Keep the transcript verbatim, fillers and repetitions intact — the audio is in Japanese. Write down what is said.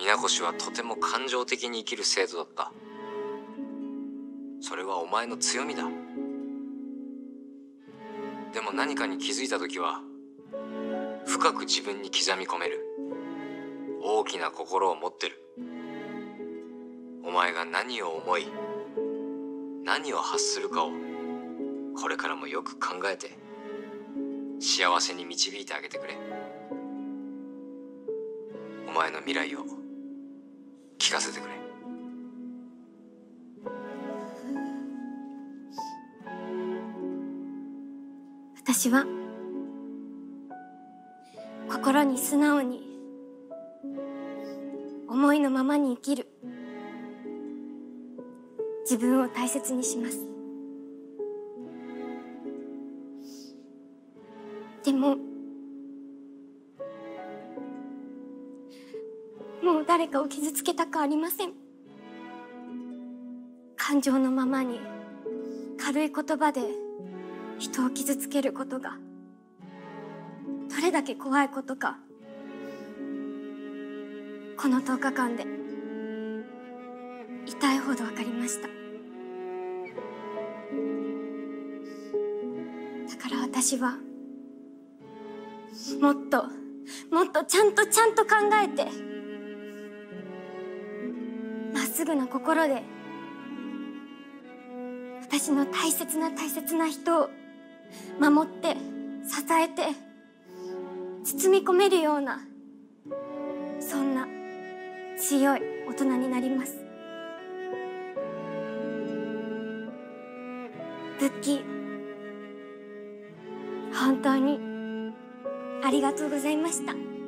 宮越はとても感情的に生きる生徒だった。それはお前の強みだ。でも何かに気づいた時は深く自分に刻み込める大きな心を持ってる。お前が何を思い何を発するかをこれからもよく考えて幸せに導いてあげてくれ。お前の未来を聞かせてくれ。 私は心に素直に思いのままに生きる。自分を大切にします。でももう誰かを傷つけたくありません。感情のままに軽い言葉で人を傷つけることがどれだけ怖いことか、このとおかかんで痛いほど分かりました。だから私はもっともっとちゃんとちゃんと考えて、まっすぐな心で私の大切な大切な人を守って支えて包み込めるような、そんな強い大人になります。ブッキー、本当にありがとうございました。